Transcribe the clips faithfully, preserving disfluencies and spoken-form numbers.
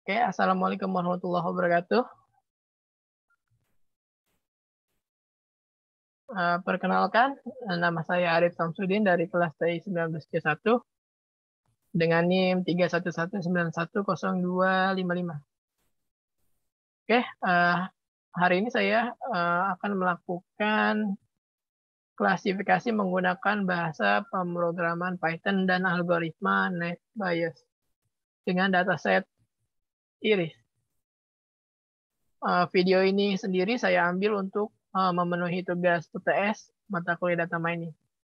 Oke, Assalamualaikum warahmatullahi wabarakatuh. Uh, perkenalkan, nama saya Arif Samsudin dari kelas T I sembilan belas C satu dengan NIM tiga satu satu sembilan satu nol dua lima lima. Oke, uh, hari ini saya uh, akan melakukan klasifikasi menggunakan bahasa pemrograman Python dan algoritma NetBIOS dengan dataset iris. Uh, video ini sendiri saya ambil untuk uh, memenuhi tugas U T S mata kuliah data mining.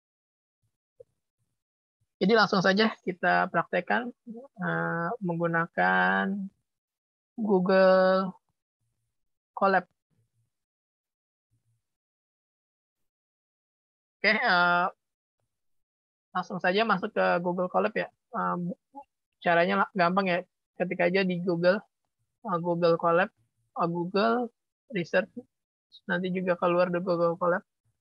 Jadi langsung saja kita praktekkan uh, menggunakan Google Colab. Oke, uh, langsung saja masuk ke Google Colab ya. Uh, caranya gampang ya, ketik aja di Google, uh, Google Colab, uh, Google Research, nanti juga keluar di Google Colab.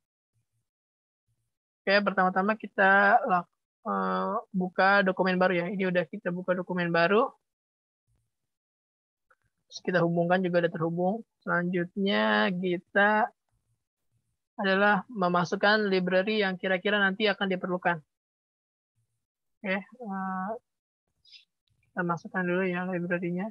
Oke, pertama-tama kita uh, buka dokumen baru ya. Ini udah kita buka dokumen baru. Terus kita hubungkan juga udah terhubung. Selanjutnya kita adalah memasukkan library yang kira-kira nanti akan diperlukan. Oke, uh, kita masukkan dulu ya library-nya.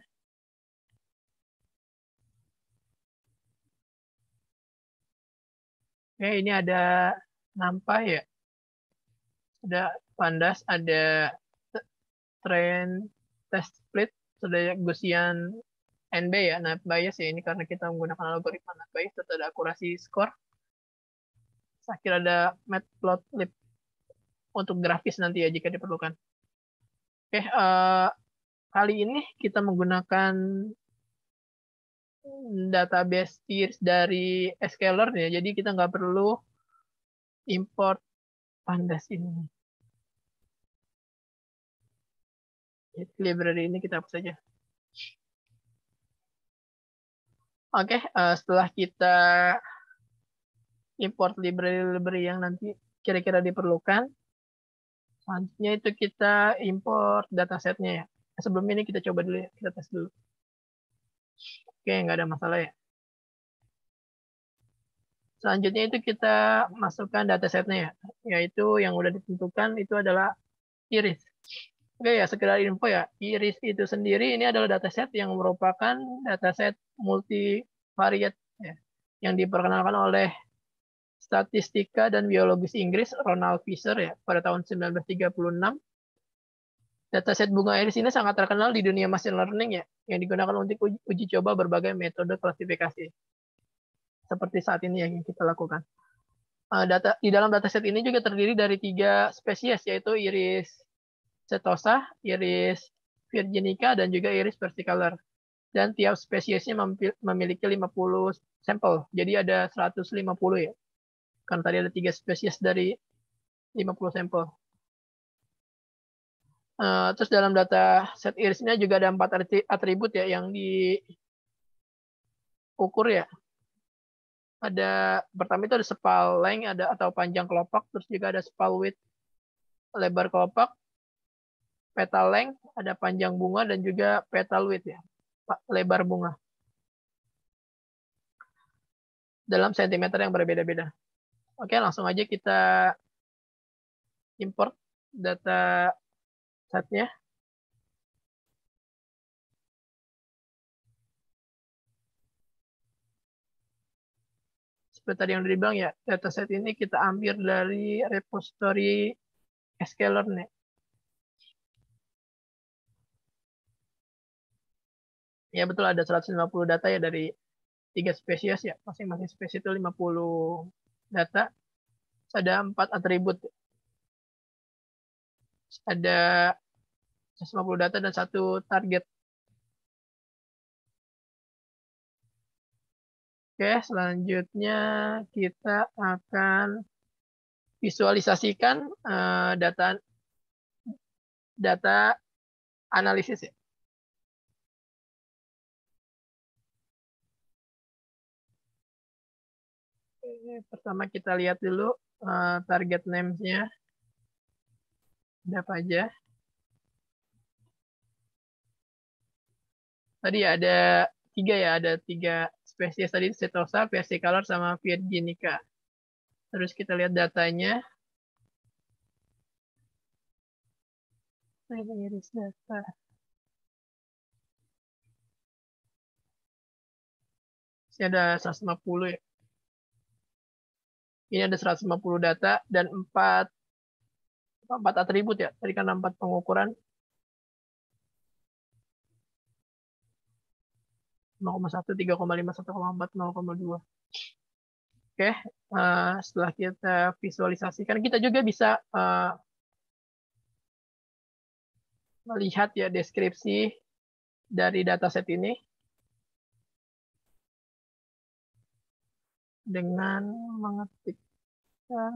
Oke, ini ada NumPy ya. Ada Pandas, ada Train Test Split, ada Gaussian N B ya, NetBIOS ya. Ini karena kita menggunakan algoritma NetBIOS, terus ada akurasi score. Akhirnya ada Matplotlib untuk grafis nanti ya jika diperlukan. Oke, uh, kali ini kita menggunakan database tiers dari Scalar ya, jadi kita nggak perlu import Pandas ini. Library ini kita hapus saja. Oke, uh, setelah kita import library-library yang nanti kira-kira diperlukan, selanjutnya itu kita import datasetnya ya. Sebelum ini kita coba dulu ya, kita tes dulu. Oke, nggak ada masalah ya. Selanjutnya itu kita masukkan datasetnya ya, yaitu yang udah ditentukan itu adalah iris. Oke ya, sekedar info ya, iris itu sendiri ini adalah dataset yang merupakan dataset multivariate ya, yang diperkenalkan oleh statistika dan biologis Inggris Ronald Fisher ya pada tahun sembilan belas tiga puluh enam. Dataset bunga iris ini sangat terkenal di dunia machine learning ya, yang digunakan untuk uji, uji coba berbagai metode klasifikasi. Seperti saat ini yang kita lakukan. Uh, data di dalam dataset ini juga terdiri dari tiga spesies, yaitu iris setosa, iris virginica, dan juga iris versicolor. Dan tiap spesiesnya memiliki lima puluh sampel, jadi ada seratus lima puluh ya. Karena tadi ada tiga spesies dari lima puluh sampel. Uh, terus dalam data set irisnya juga ada empat atribut ya yang diukur ya. Ada pertama itu ada spal length ada atau panjang kelopak, terus juga ada spal width lebar kelopak, petal length ada panjang bunga, dan juga petal width ya lebar bunga dalam sentimeter yang berbeda-beda. Oke, langsung aja kita import data setnya. Seperti tadi yang udah dibilang ya, dataset ini kita ambil dari repository Scalar nih. Ya betul, ada seratus lima puluh data ya dari tiga spesies ya, masing-masing spesies itu lima puluh data. Ada empat atribut. Ada seratus lima puluh data dan satu target. Oke, selanjutnya kita akan visualisasikan uh, data data analisis ya. Oke, pertama kita lihat dulu uh, target names-nya. Ada apa aja? tadi ada tiga ya, ada tiga spesies tadi, Setosa, versicolor, sama virginica. Terus kita lihat datanya. Iris data. Ini ada seratus lima puluh ya. Ini ada seratus lima puluh data dan empat empat atribut ya. Tadi kan empat pengukuran. nol koma satu, tiga koma lima, satu koma empat, nol koma dua. Oke, uh, setelah kita visualisasikan, kita juga bisa uh, melihat ya deskripsi dari dataset ini dengan mengetikkan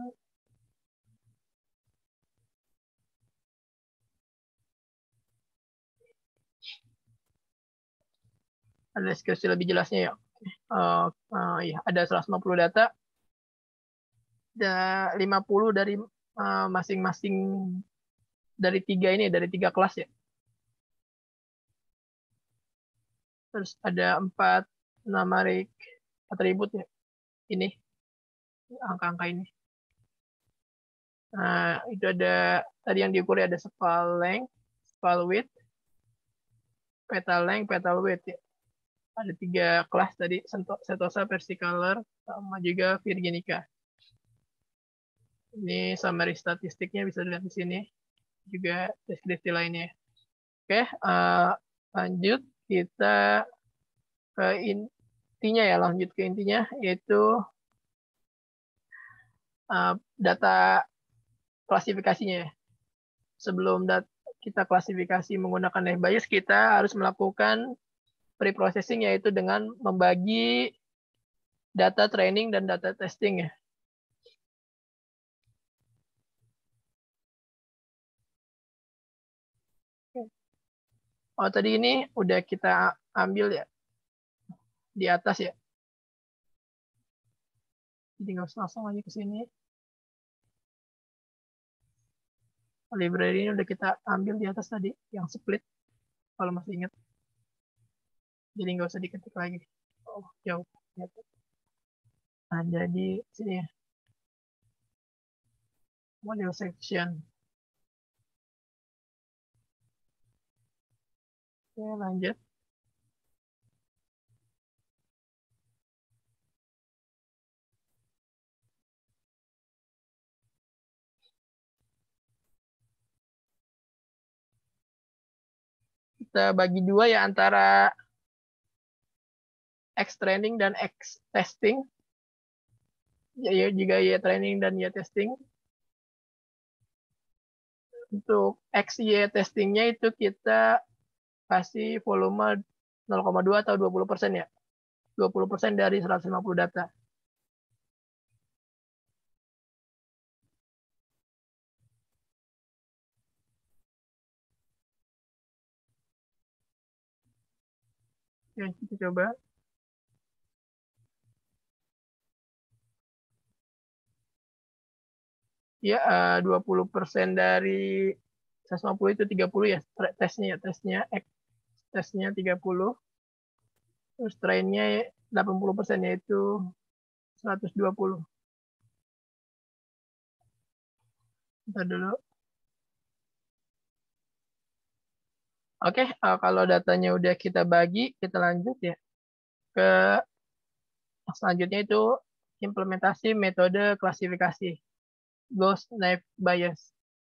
ada deskripsi lebih jelasnya ya. Uh, uh, ya, ada seratus lima puluh data, ada lima puluh dari masing-masing uh, dari tiga ini, dari tiga kelas ya. Terus ada empat numeric atribut ya. Ini, angka-angka ini. Nah, itu ada, tadi yang diukur ada spal length, spal width, petal length, petal width ya. Ada tiga kelas tadi, Setosa, versicolor, sama juga virginica. Ini summary statistiknya bisa dilihat di sini. Juga deskripsi lainnya. Oke, uh, lanjut kita ke intinya ya, lanjut ke intinya, yaitu uh, data klasifikasinya ya. Sebelum dat kita klasifikasi menggunakan Naive Bayes, kita harus melakukan pre-processing, yaitu dengan membagi data training dan data testing ya. Oh, tadi ini udah kita ambil ya di atas ya. Jadi nggak usah langsung aja ke sini. Library ini udah kita ambil di atas tadi, yang split, kalau masih ingat. Jadi nggak usah diketik lagi. Oh, jauh. Nah, jadi sini ya. Model section. Oke, lanjut. Kita bagi dua ya, antara X training dan X testing. Ya, ya juga Y training dan Y testing. Untuk X Y testingnya itu kita kasih volume nol koma dua atau dua puluh persen ya. dua puluh persen dari seratus lima puluh data. Ya, kita coba. Ya, dua puluh persen dari seratus lima puluh itu tiga puluh ya, tesnya ya, tesnya X tesnya tiga puluh. Terus trainnya delapan puluh persen, yaitu seratus dua puluh. Kita dulu. Oke, uh, kalau datanya udah kita bagi, kita lanjut ya ke selanjutnya, itu implementasi metode klasifikasi Gauss Naive Bayes.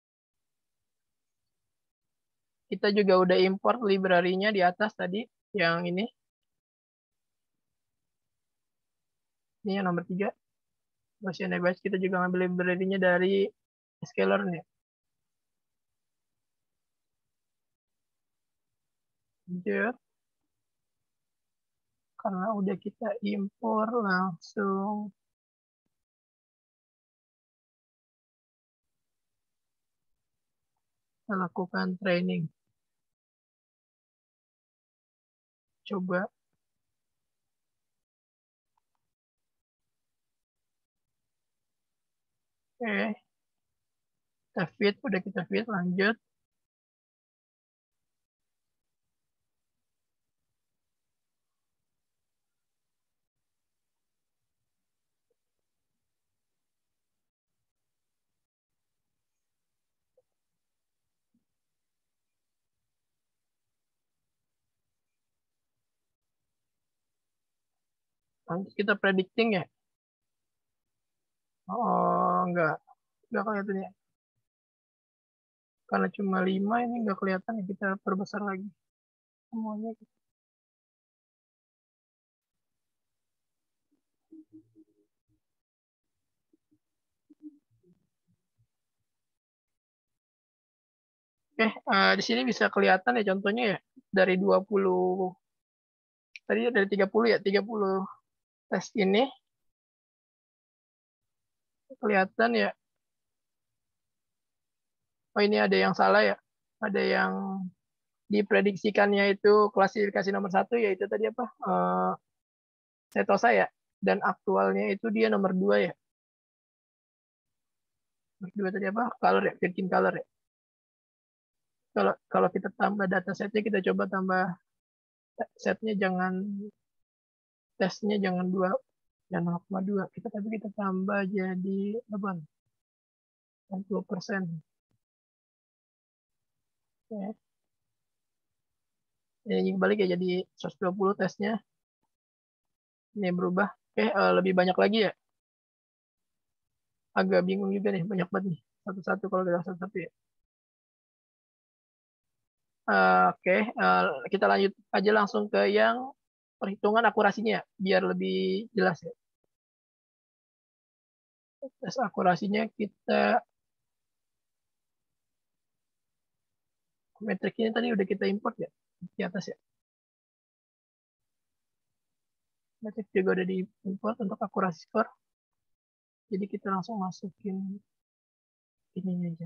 Kita juga udah import library-nya di atas tadi, yang ini. Ini yang nomor tiga. Gaussian Naive Bayes, kita juga ngambil library-nya dari Scalar nih. Lanjut. Karena udah kita impor, langsung kita lakukan training. Coba. Oke. Kita fit, udah kita fit, lanjut. Nanti kita predicting ya. Oh, enggak. Enggak kelihatan ya. Karena cuma lima ini enggak kelihatan ya. Kita perbesar lagi. Semuanya. Oke, uh, di sini bisa kelihatan ya contohnya ya. Dari dua puluh, tadi dari tiga puluh ya. tiga puluh tes ini. Kelihatan ya. Oh, ini ada yang salah ya. Ada yang diprediksikannya itu klasifikasi nomor satu, yaitu tadi apa? Uh, Setosa ya. Dan aktualnya itu dia nomor dua ya. Nomor dua tadi apa? Color ya, Virgin Color ya. Kalau kalau kita tambah data setnya, kita coba tambah setnya, jangan tesnya jangan dua, jangan nol koma dua. Kita tapi kita tambah jadi delapan puluh persen. Ya. Ini balik ya jadi seratus dua puluh tesnya. Ini berubah. Oke, uh, lebih banyak lagi ya. Agak bingung juga nih, banyak banget nih. Satu-satu kalau kita satu-satu ya. Uh, Oke, okay. uh, kita lanjut aja langsung ke yang perhitungan akurasinya, biar lebih jelas ya. Tes akurasinya kita, metrik ini tadi udah kita import ya, di atas ya. Metrik juga udah diimport untuk akurasi skor. Jadi kita langsung masukin ini aja.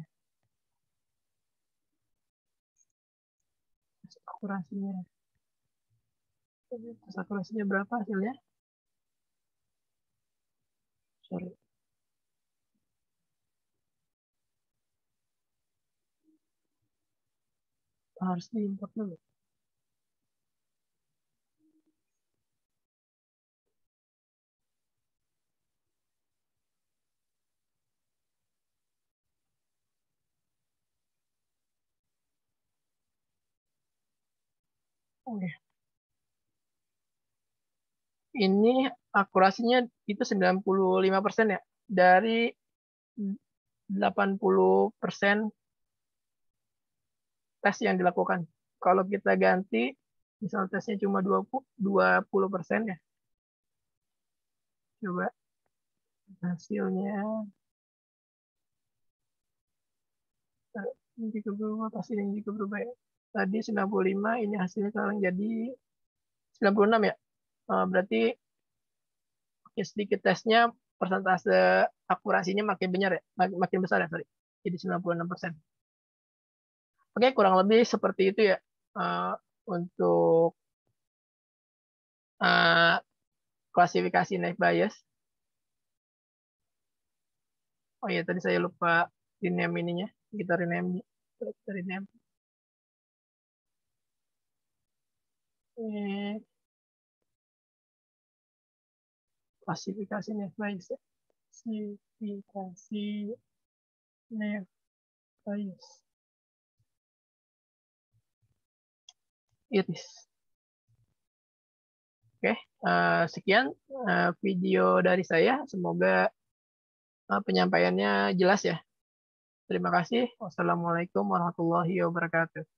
Tes akurasinya. Tes akurasinya berapa hasilnya? Sorry. Harus diimport dulu. Oke. Ini akurasinya itu sembilan puluh lima persen ya. Dari delapan puluh persen tes yang dilakukan. Kalau kita ganti, misal tesnya cuma dua puluh persen ya. Coba hasilnya. Ini juga berubah, pasti ini juga berubah ya. Tadi sembilan puluh lima, ini hasilnya sekarang jadi sembilan puluh enam ya. Berarti sedikit tesnya, persentase akurasinya makin benar ya, makin besar ya, sorry. Jadi sembilan puluh enam persen. Oke, kurang lebih seperti itu ya uh, untuk uh, klasifikasi naive Bayes. Oh iya, tadi saya lupa rename ininya. Kita rename. Kita rename. Eh, klasifikasi naive Bayes ya. Klasifikasi naive Bayes. Iris. Oke, uh, sekian uh, video dari saya. Semoga uh, penyampaiannya jelas ya. Terima kasih. Wassalamualaikum warahmatullahi wabarakatuh.